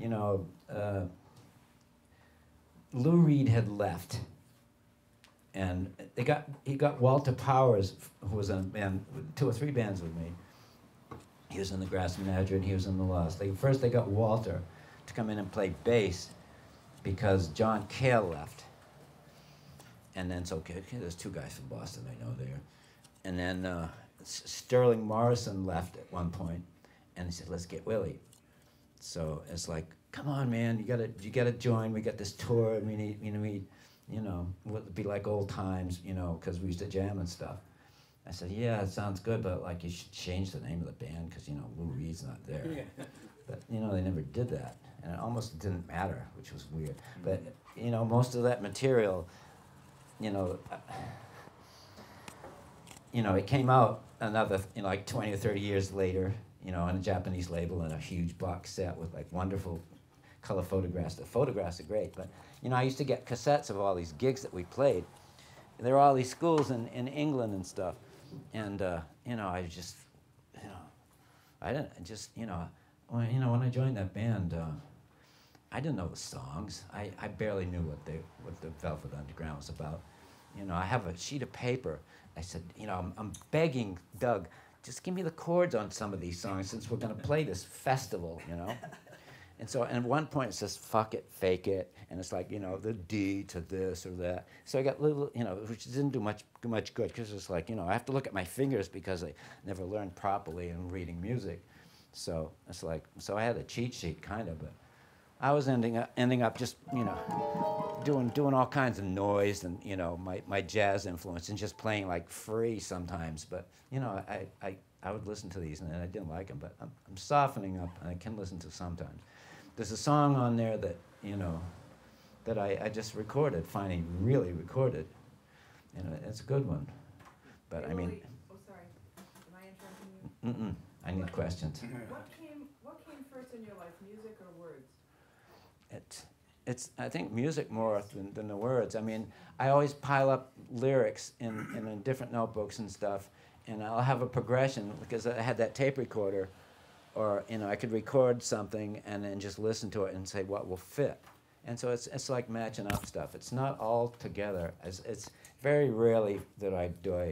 Lou Reed had left. And he got Walter Powers, who was in a band, 2 or 3 bands with me. He was in the Grass Menagerie and he was in the Lost. First they got Walter to come in and play bass because John Cale left. And then, so there's 2 guys from Boston I know there. And then Sterling Morrison left at one point, and he said, let's get Willie. So it's like, come on, man, you gotta join. We got this tour, and we need, it'll be like old times, because we used to jam and stuff. I said, yeah, it sounds good, but like you should change the name of the band because Lou Reed's not there. Yeah. But they never did that, and it almost didn't matter, which was weird. But most of that material, it came out another, like 20 or 30 years later, on a Japanese label and a huge box set with like wonderful color photographs. The photographs are great, but I used to get cassettes of all these gigs that we played. There were all these schools in England and stuff, and I just, I didn't just, when I joined that band, I didn't know the songs. I barely knew what the Velvet Underground was about. I have a sheet of paper. I said, I'm begging Doug, just give me the chords on some of these songs since we're going to play this festival, And so at one point it says, fuck it, fake it. And it's like, the D to this or that. So I got little, which didn't do much good because it's like, I have to look at my fingers because I never learned properly in reading music. So it's like, so I had a cheat sheet kind of, but I was ending up just, doing all kinds of noise and, my jazz influence and just playing like free sometimes. But, I would listen to these and I didn't like them, but I'm softening up and I can listen to sometimes. There's a song on there that, that I just recorded, finally really recorded. It's a good one. But hey, I mean... Willie, oh, sorry. Am I interrupting you? I need questions. What came first in your life, music or words? It's I think music more than the words. I mean, I always pile up lyrics in different notebooks and stuff, and I'll have a progression because I had that tape recorder, or I could record something and then just listen to it and say what will fit. And so it's like matching up stuff. It's not all together. It's very rarely that I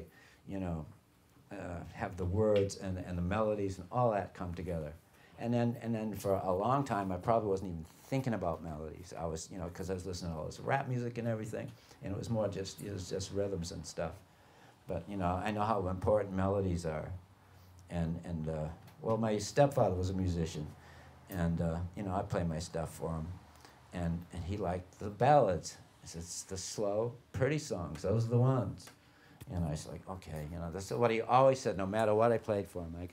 have the words and the melodies and all that come together. And then for a long time, I probably wasn't even thinking about melodies. I was, because I was listening to all this rap music and everything, and it was more just rhythms and stuff. But I know how important melodies are, and well, my stepfather was a musician, and I play my stuff for him, and he liked the ballads. It's the slow, pretty songs. Those are the ones. And I was like, okay, that's what he always said. No matter what I played for him,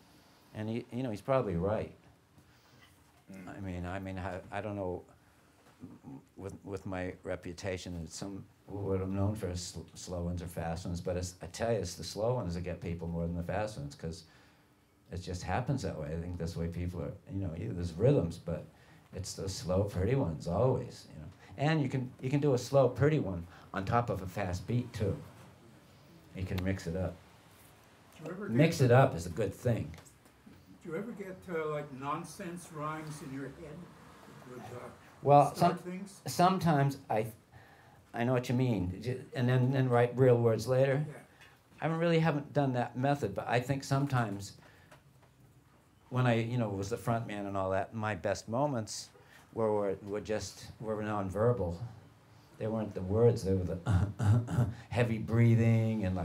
and he, he's probably right. I mean, I don't know. with my reputation, and some what I'm known for is slow ones or fast ones. But I tell you, it's the slow ones that get people more than the fast ones, because it just happens that way. I think that's the way people are. There's rhythms, but it's the slow, pretty ones always. And you can do a slow, pretty one on top of a fast beat too. You can mix it up. Mix it up is a good thing. Do you ever get like nonsense rhymes in your head? Would, Well, start things? sometimes I know what you mean, and then write real words later. Yeah. I really haven't done that method, but I think sometimes when I was the front man and all that, my best moments were nonverbal. They weren't the words, they were the heavy breathing and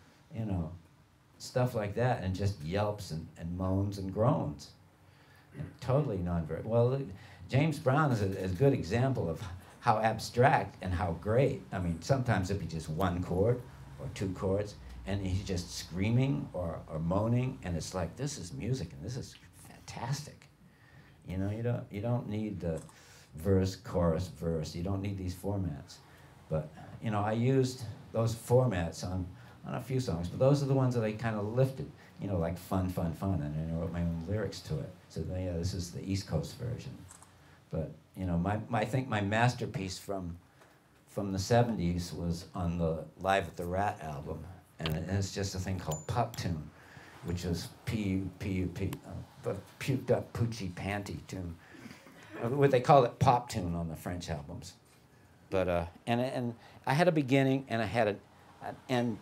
stuff like that, and just yelps and moans and groans. And totally nonverbal. Well, James Brown is a good example of how abstract and how great. I mean, sometimes it'd be just one chord or two chords, and he's just screaming or moaning, and it's like, this is music, and this is fantastic. You don't need the verse, chorus, verse. You don't need these formats. But, I used those formats on a few songs, but those are the ones that I kind of lifted, like fun, fun, fun, and I wrote my own lyrics to it. So this is the East Coast version. But, I think my masterpiece from the 70s was on the Live at the Rat album, and it's just a thing called Pop Tune, which is P-U-P, puked up poochie panty tune. What they call it, pop tune on the French albums. But and I had a beginning and I had an end.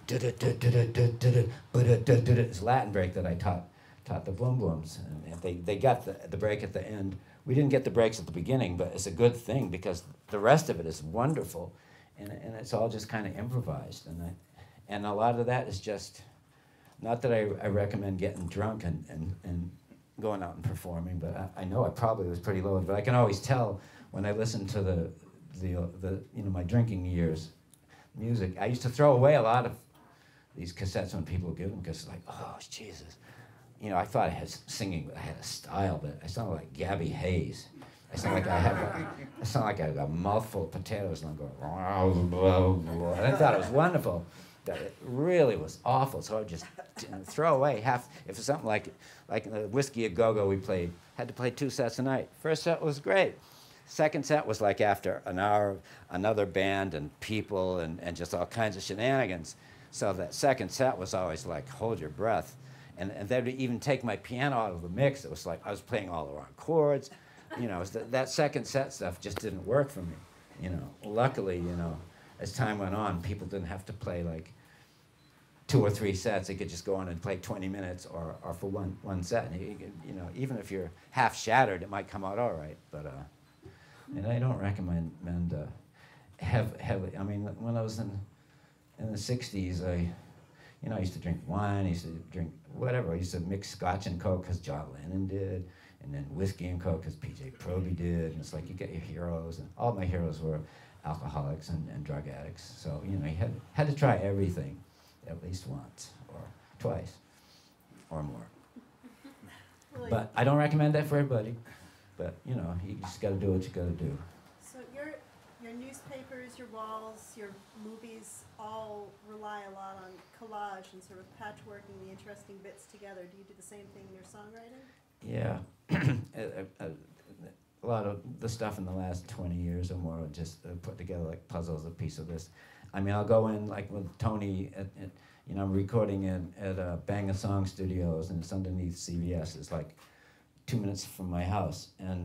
It's Latin break that I taught the Bloom Blooms, and they got the break at the end. We didn't get the breaks at the beginning, but it's a good thing because the rest of it is wonderful, and it's all just kind of improvised, and a lot of that is just, not that I recommend getting drunk and going out and performing, but I know I probably was pretty low, but I can always tell when I listen to the my drinking years music. I used to throw away a lot of these cassettes when people would give them, because it's like, oh, Jesus. I thought I had singing, but I had a style, but I sounded like Gabby Hayes. I sound like I had a mouthful of potatoes, and I'm going, and I thought it was wonderful. But it really was awful, so I would just throw away half. If it's something like the Whiskey a Go-Go we played, had to play 2 sets a night. First set was great. Second set was like after an hour, another band and people and just all kinds of shenanigans. So that second set was always like, hold your breath. And they would even take my piano out of the mix. It was like I was playing all the wrong chords. That second set stuff just didn't work for me. Luckily, as time went on, people didn't have to play like 2 or 3 sets. They could just go on and play 20 minutes or for one set. And even if you're half shattered, it might come out all right. But and I don't recommend heavily. I mean, when I was in the 60s, I used to drink wine. I used to drink whatever. I used to mix Scotch and Coke because John Lennon did, and then whiskey and Coke because P.J. Proby did. And it's like you get your heroes, and all my heroes were alcoholics and drug addicts. So you had to try everything at least once or twice or more. Really? But I don't recommend that for everybody. But you just got to do what you got to do. So your newspapers, your walls, your movies all rely a lot on collage and sort of patchworking the interesting bits together. Do you do the same thing in your songwriting? Yeah. A lot of the stuff in the last 20 years or more are just put together like puzzles, a piece of this. I mean, I'll go in like with Tony, I'm recording at Bang a Song Studios, and it's underneath CVS. It's like 2 minutes from my house, and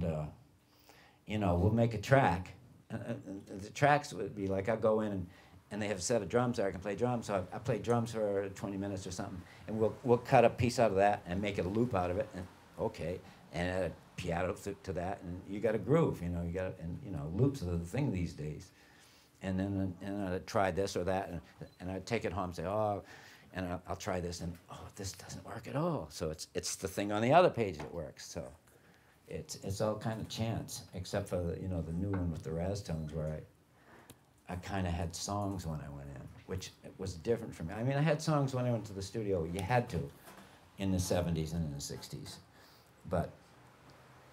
we'll make a track. The tracks would be like, I'll go in and they have a set of drums there. I can play drums, so I play drums for 20 minutes or something, and we'll cut a piece out of that and make it a loop out of it, and okay, and add a piano to that, and you got a groove, loops are the thing these days. And then I'd try this or that, and I'd take it home and say, oh, and I'll try this, and oh, this doesn't work at all. So it's the thing on the other page that works. So it's all kind of chance, except for the new one with the Raz tones, where I kind of had songs when I went in, which was different for me. I mean, I had songs when I went to the studio. You had to, in the 70s and in the 60s, but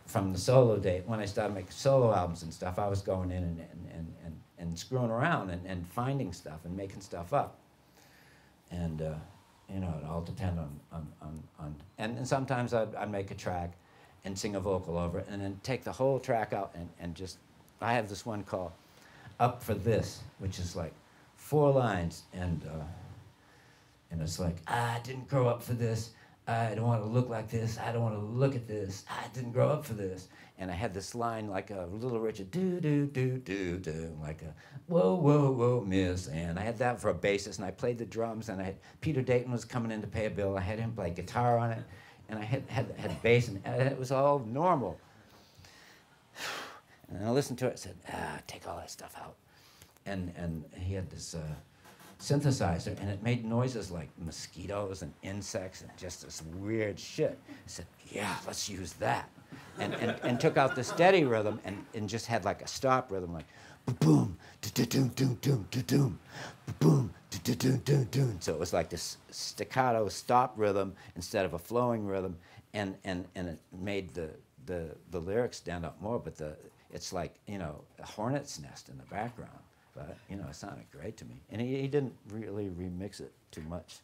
from the solo day, when I started making solo albums and stuff, I was going in and screwing around and finding stuff and making stuff up. And, you know, it all depended on and sometimes I'd make a track and sing a vocal over it and then take the whole track out and just, I have this one called Up for This, which is like 4 lines and it's like, I didn't grow up for this. I don't want to look like this. I don't want to look at this. I didn't grow up for this. And I had this line like a Little Richard, do, do, do, do, do, like a whoa, whoa, whoa, miss. And I had that for a bassist, and I played the drums, and I had, Peter Dayton was coming in to pay a bill. I had him play guitar on it, and I had bass, and it was all normal. And I listened to it and said, take all that stuff out. And he had this synthesizer, and it made noises like mosquitoes and insects and just this weird shit. I said, yeah, let's use that. And took out the steady rhythm and just had like a stop rhythm, like boom, doom, doom, doom, doom, boom, doom, doom, doom. So it was like this staccato stop rhythm instead of a flowing rhythm, and it made the lyrics stand out more. But it's like, you know, a hornet's nest in the background. But, you know, it sounded great to me. And he didn't really remix it too much.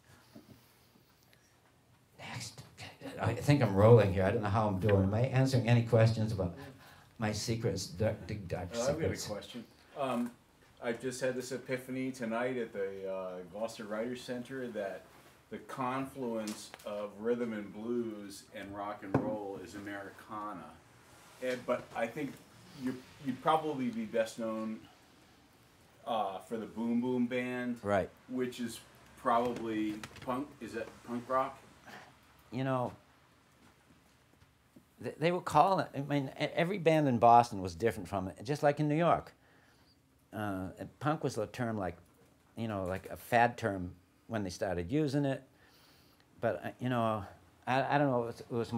Next. I think I'm rolling here. I don't know how I'm doing. Am I answering any questions about my secrets, dark secrets? I've got a question. I just had this epiphany tonight at the Gloucester Writers Center that the confluence of rhythm and blues and rock and roll is Americana. But I think you'd probably be best known for the Boom Boom Band, right? Which is probably punk. Is it punk rock? You know, they would call it. I mean, every band in Boston was different from it, just like in New York. Punk was a term like, you know, like a fad term when they started using it. But you know, I don't know. It was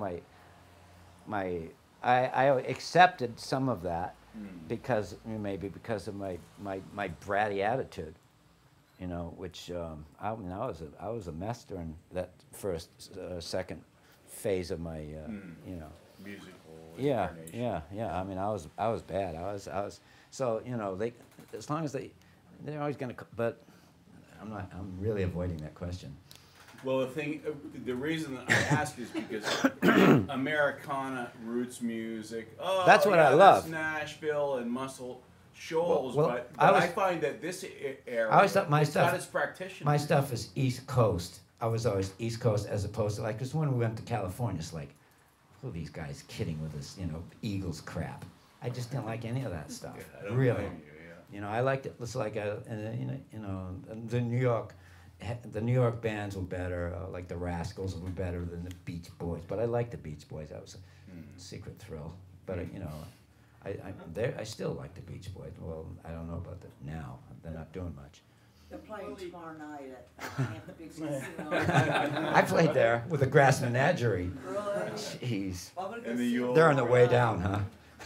I accepted some of that. Because maybe because of my bratty attitude, you know, which I was a mess during that first second phase of my you know, musical yeah. incarnation. I mean, I was bad. I was so, you know, they, as long as they're always gonna, but I'm really avoiding that question. Well, the reason that I ask is because Americana, roots music. Oh, that's what yeah, I love. That's Nashville and Muscle Shoals, well, but I find that this area got its practitioners. My stuff is East Coast. I was always East Coast as opposed to like, because when we went to California, it's like, who are these guys kidding with this, you know, Eagles crap? I just didn't like any of that stuff. Yeah, I don't really. blame you, You know, I liked it. It's like you know, the New York bands were better, like the Rascals were better than the Beach Boys. But I liked the Beach Boys. That was a secret thrill. But you know, I still like the Beach Boys. Well, I don't know about that now. They're not doing much. They're playing tomorrow night at the big casino. I played there with the Grass Menagerie. Really? Jeez. And they're on the way down, huh?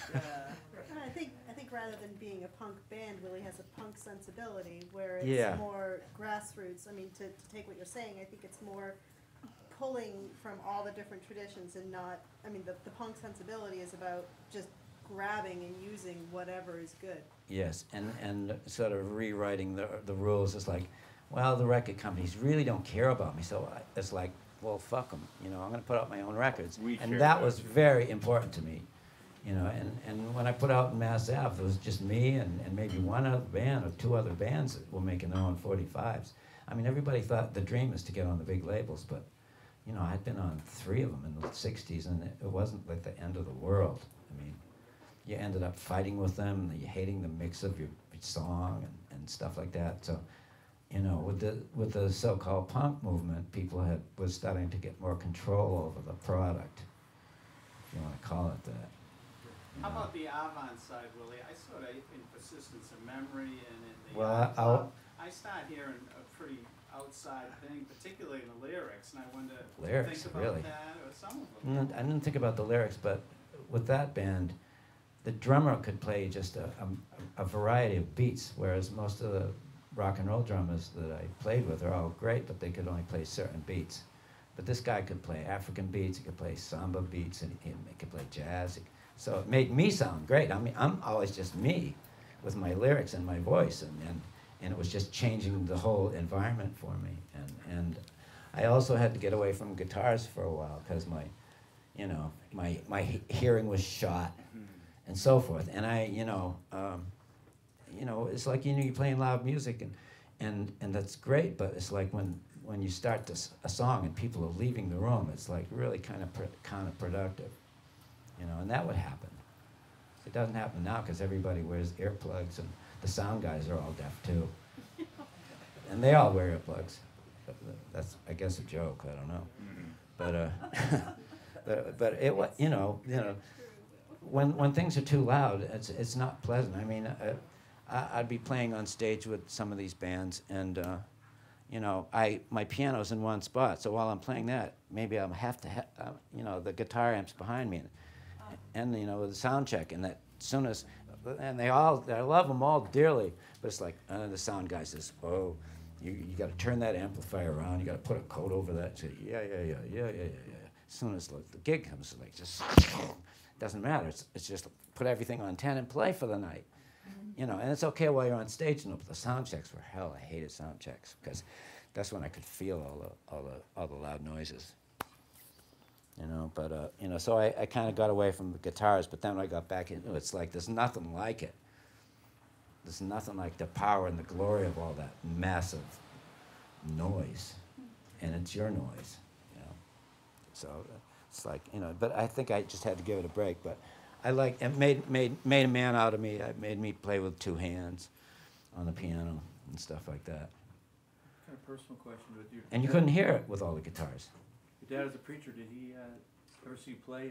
I think rather than being a punk band, Willie has a punk sensibility where it's Yeah. more grassroots. I mean, to take what you're saying, I think it's more pulling from all the different traditions and not, I mean, the punk sensibility is about just grabbing and using whatever is good. Yes, and sort of rewriting the rules. It's like, well, the record companies really don't care about me, so it's like, well, fuck them. You know, I'm going to put out my own records. And that was very important to me. You know, and when I put out Mass Ave, it was just me and maybe one other band or 2 other bands that were making their own 45s. I mean, everybody thought the dream is to get on the big labels, but, you know, I'd been on 3 of them in the 60s, and it wasn't like the end of the world. I mean, you ended up fighting with them, and you hating the mix of your song and stuff like that. So, you know, with the so-called punk movement, people was starting to get more control over the product, if you want to call it that. How about the avant side, Willie? I sort of, in Persistence of Memory and in the Well, I start hearing a pretty outside thing, particularly in the lyrics, and I wonder, lyrics, think about really? that or some of them. I didn't think about the lyrics, but with that band, the drummer could play just a variety of beats, whereas most of the rock and roll drummers that I played with are all great, but they could only play certain beats. But this guy could play African beats, he could play samba beats, and he could play jazz. So it made me sound great. I mean, I'm always just me with my lyrics and my voice, and it was just changing the whole environment for me. And I also had to get away from guitars for a while because my hearing was shot and so forth. And it's like, you're playing loud music and that's great, but it's like when you start a song and people are leaving the room, it's like really kind of counterproductive, and that would happen. It doesn't happen now because everybody wears earplugs and the sound guys are all deaf too. And they all wear earplugs. That's, I guess, a joke. I don't know. But it was, when things are too loud, it's not pleasant. I mean, I'd be playing on stage with some of these bands, and my piano's in one spot. So while I'm playing that, maybe I'll have to the guitar amp's behind me, and the sound check, and that soon as, and I love them all dearly, but it's like the sound guy says, oh. You got to turn that amplifier around. You got to put a coat over that. Say, yeah. As soon as the gig comes, like just doesn't matter. It's just put everything on 10 and play for the night. And it's okay while you're on stage. But the sound checks were hell. I hated sound checks because that's when I could feel all the loud noises. So I kind of got away from the guitars, but then when I got back into it, it's like there's nothing like it. There's nothing like the power and the glory of all that massive noise, and it's your noise, So it's like, but I think I just had to give it a break. But it made a man out of me. It made me play with two hands on the piano and stuff like that. Kind of personal question, but and you couldn't hear it with all the guitars. Your dad, as a preacher, did he ever see you play?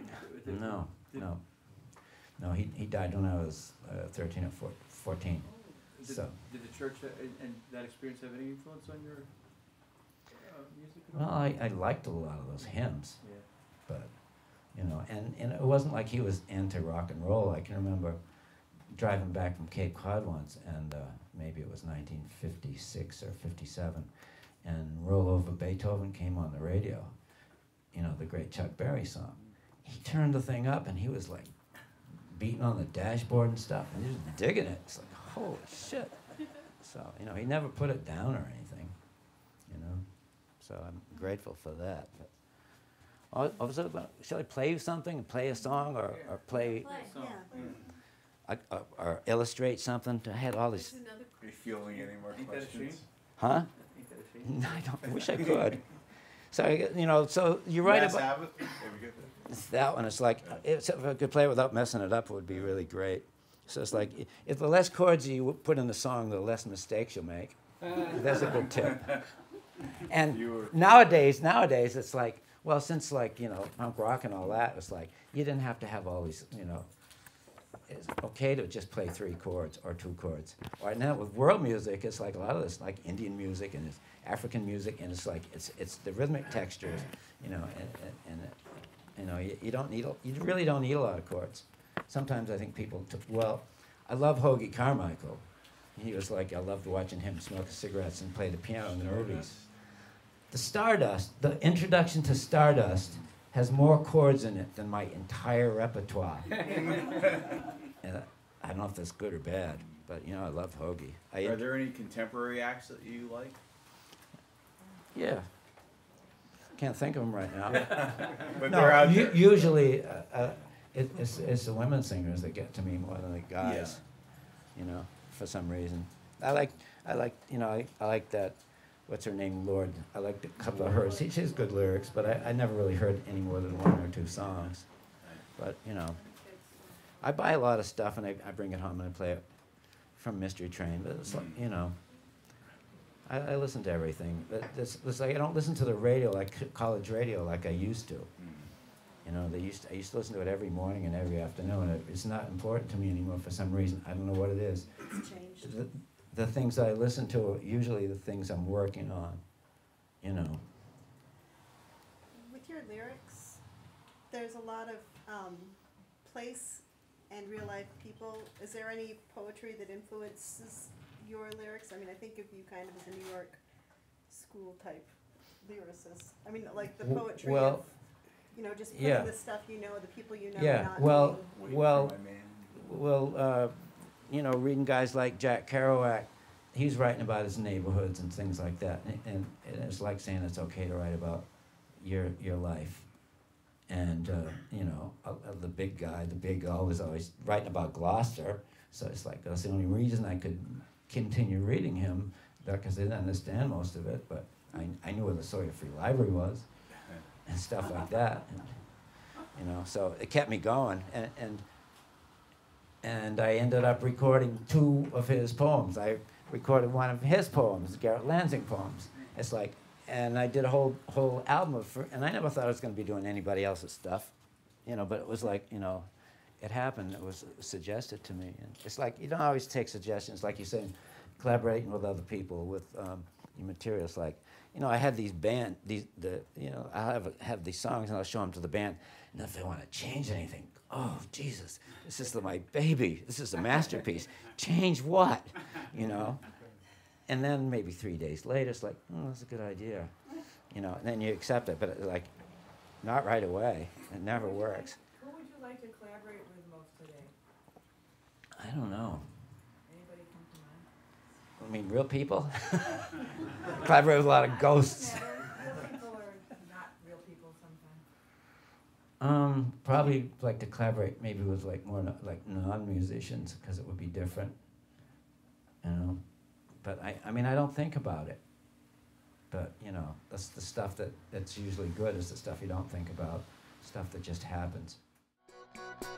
No, he died when I was 13 or 14. Did the church and that experience have any influence on your music? Well, I liked a lot of those hymns, but and it wasn't like he was into rock and roll. I can remember driving back from Cape Cod once, and maybe it was 1956 or 57, and Roll Over Beethoven came on the radio. The great Chuck Berry song. He turned the thing up, and he was like beating on the dashboard and stuff, and he was digging it. It's like, holy shit. So, he never put it down or anything, So I'm grateful for that. But, shall I play you something, play a song, or play, or illustrate something? I had all these. Are you feeling any more questions? Huh? I wish I could. So, so you write about. It's that one. It's like, if I could play it without messing it up, it would be really great. So it's like, if the less chords you put in the song, the less mistakes you'll make. That's a good tip. And nowadays, it's like, well, since punk rock and all that, it's like, you didn't have to have all these, it's okay to just play 3 chords or 2 chords. Right now with world music, it's like a lot of this, like Indian music and it's African music, and it's like, it's the rhythmic textures, you really don't need a lot of chords. Sometimes I think people I love Hoagie Carmichael. He was like, I loved watching him smoke cigarettes and play the piano in the movies. The introduction to Stardust has more chords in it than my entire repertoire. And I don't know if that's good or bad, but I love Hoagie. Are there any contemporary acts that you like? Yeah. Can't think of them right now. But they're out there. Usually, it's the women singers that get to me more than the guys. For some reason. I like that. What's her name, Lord? I liked a couple of hers. She has good lyrics, but I never really heard any more than 1 or 2 songs. But I buy a lot of stuff and I bring it home and I play it from Mystery Train. But it's like I listen to everything. But it's like I don't listen to the radio, like college radio, like I used to. I used to listen to it every morning and every afternoon. It's not important to me anymore for some reason. I don't know what it is. It's changed. The things I listen to are usually the things I'm working on. With your lyrics, there's a lot of place and real life people. Is there any poetry that influences your lyrics? I mean, I think of you kind of as a New York school type lyricist. I mean, like the poetry of you know, just putting Yeah. the stuff you know, the people you know, Yeah, not well, being- Waiting well, for my man. well, you know, reading guys like Jack Kerouac, he's writing about his neighborhoods and things like that, and it's like saying it's okay to write about your life. And you know, the big guy, the big O, was always writing about Gloucester, so it's like that's the only reason I could continue reading him, because I didn't understand most of it, but I knew where the Sawyer Free Library was, and stuff like that, and, you know, so it kept me going, and I ended up recording 2 of his poems. I recorded one of his poems, Garrett Lansing poems. It's like, and I did a whole album and I never thought I was going to be doing anybody else's stuff, you know, but it was like, you know, it happened. It was suggested to me. And it's like, you don't always take suggestions, like you're saying, collaborating with other people, with your materials. Like, you know, I had these you know, I'll have these songs and I'll show them to the band, and if they want to change anything, oh, Jesus, this is my baby. This is a masterpiece. Change what? You know? And then maybe 3 days later, it's like, oh, that's a good idea. You know, and then you accept it, but like, not right away. It never works. Who would you like to collaborate with most today? I don't know. Anybody come to mind? I mean, real people? Collaborate with a lot of ghosts. Real people or not real people sometimes? Probably like to collaborate maybe with like more like non-musicians, because it would be different. You know? But I mean, I don't think about it. But, you know, that's the stuff that's usually good, is the stuff you don't think about, stuff that just happens.